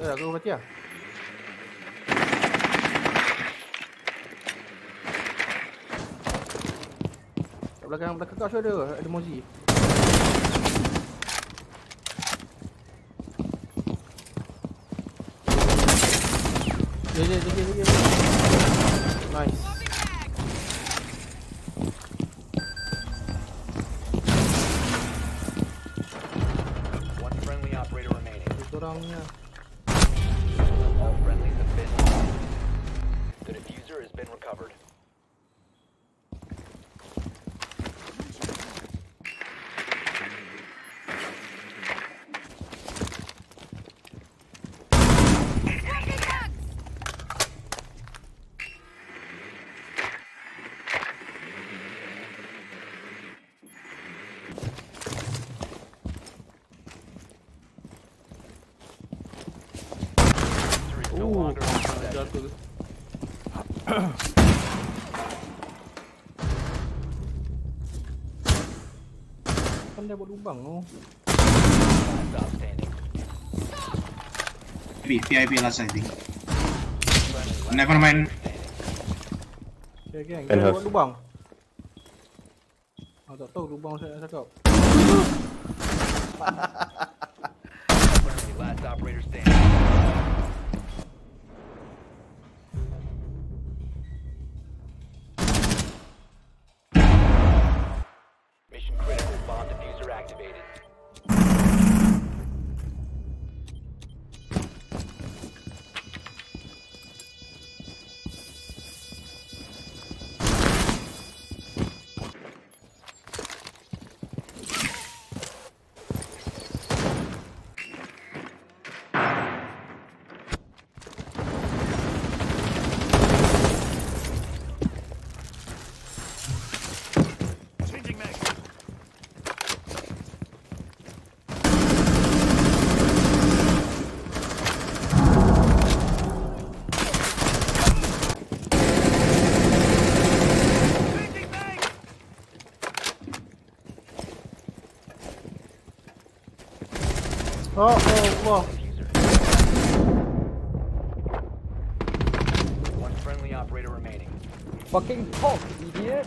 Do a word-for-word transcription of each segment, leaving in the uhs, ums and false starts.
Ada aku mati lah. Kat belakang belakang kau ada ada Mozi. Dia dia dia dia. Nice. One friendly operator remaining. Orangnya. All friendlies have been lost. The diffuser has been recovered. No Oh, longer in possession. jatuh. Kan dia buat lubang tu. Last stop standing. P I P last I think. Friendly Never mind. Okay, geng. And Dia house. buat lubang. Aku tak tahu lubang saya nak cakap. friendly last operator standing. Mission critical. Bomb diffuser activated. Oh, Allah. Diffuser. One friendly operator remaining. Fucking talk, idiot.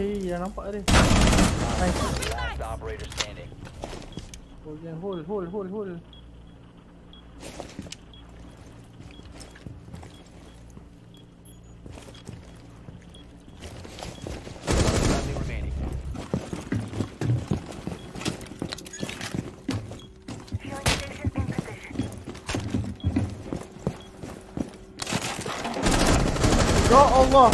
Eh, dah nampak dia. Nice. Last operator standing. Hold, gang, hold, hold, hold, hold. Friendly remaining. Fueling station in position. Ya Allah.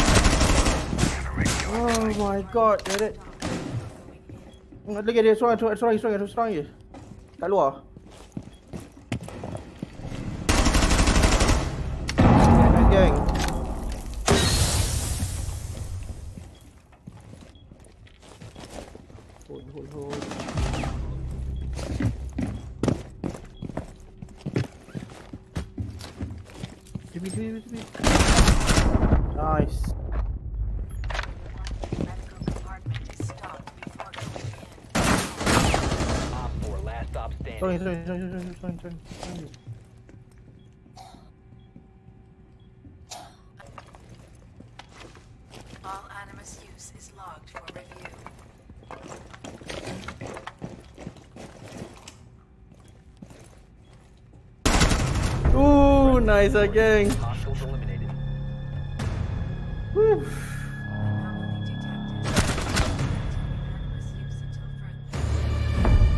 Oh my god, get it. Ada lagi dia seorang, seorang, seorang, seorang, seorang je. Kat luar. Gang, gang. Hold, hold, hold. Give me, give me, give me. Nice. Medical compartment is stopped before going in. Op four, last stop standing. Sorry, sorry, sorry, sorry, sorry, sorry, sorry. All Animus use is logged for review. Ooh, nice again. Hostiles eliminated. Woo. Anomaly detected. Animus use until further.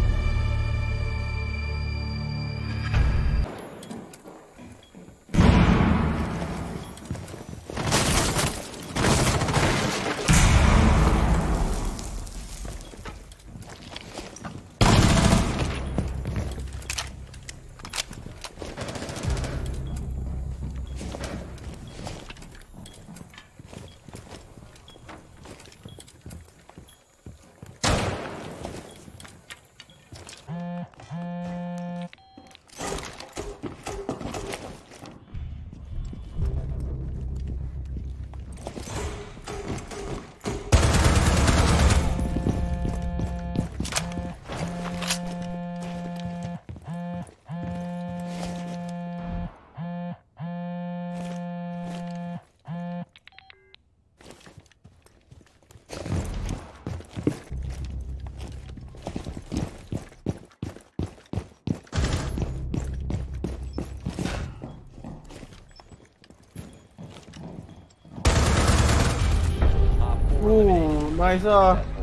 Op four Ooh, eliminated. nice ah. Successful.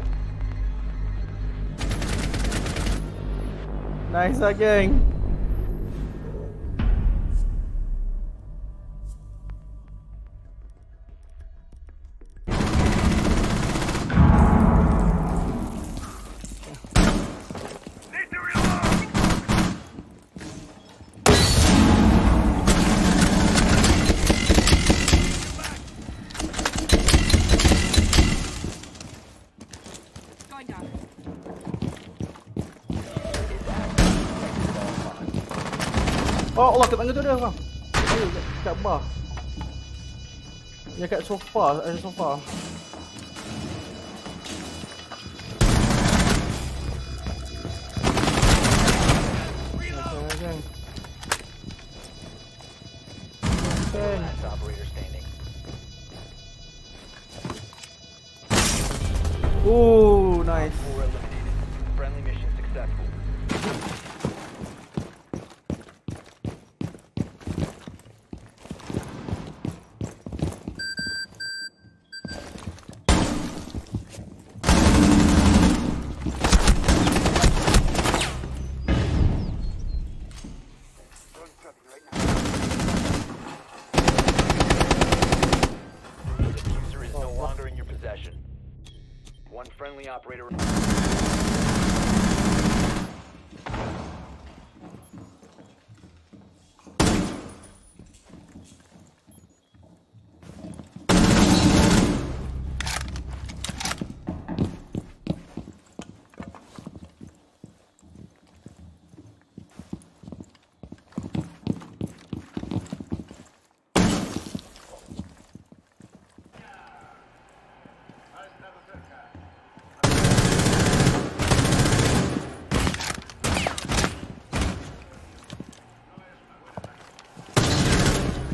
Nice again. Going down. Oh Allah, kat tangga tu ada orang. Ayo, kat, kat bar. Ya, kat sofa, ada sofa. Okay, gang. Okay. Last operator standing. Ooh, nice. Four eliminated. Friendly mission successful. The diffuser is no longer in your possession. One friendly operator.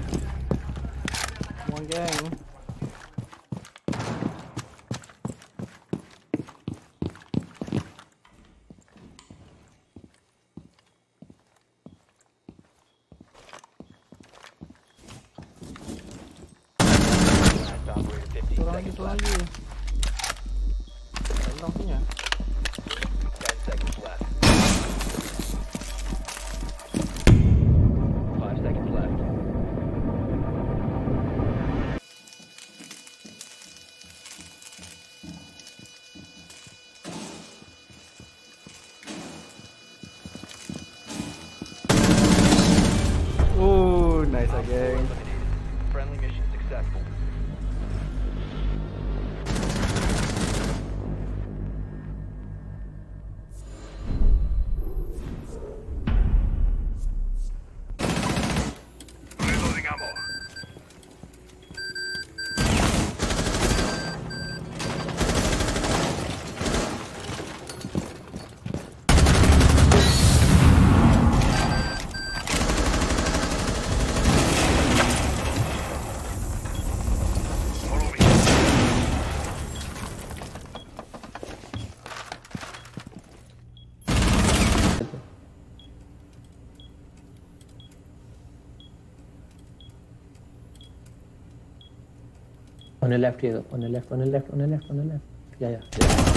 Come on, gang. seorang left. lagi. Tolong sini ya. Ten seconds left. Five seconds left. Oh, nice Op four again. eliminated. Friendly mission successful. On the left here, on the left, on the left, on the left, on the left. Yeah, yeah.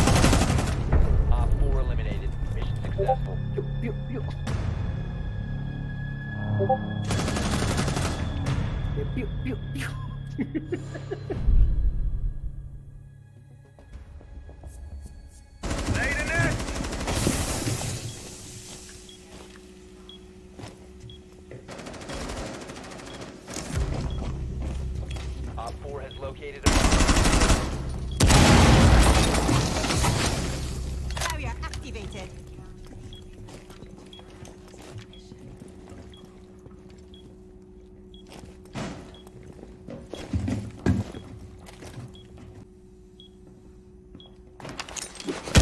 Op four eliminated. Mission successful. Yuk, yuk, yuk. Yuk, yuk, yuk, yuk. Op four has located a Barrier activated. Mission.